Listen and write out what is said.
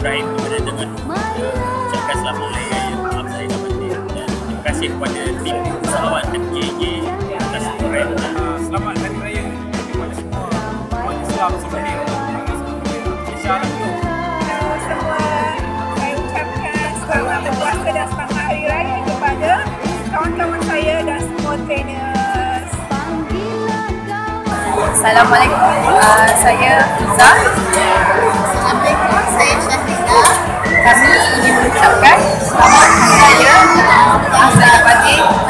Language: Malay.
Ibrahim kepada dengan ucapkan selamat Hari Raya. Maaf saya tak berhenti. Dan terima kasih kepada tim pesawat MKJ atas program. Selamat Hari Raya kepada semua umat Islam sebenarnya. InsyaAllah tu. Semua saya ucapkan selamat berpuasa dan selamat Hari Raya kepada kawan-kawan saya dan semua trainers. Assalamualaikum, saya Iza. Assalamualaikum, saya Syafiqah. Kami ingin mengucapkan selamat Hari Raya yang saya dapati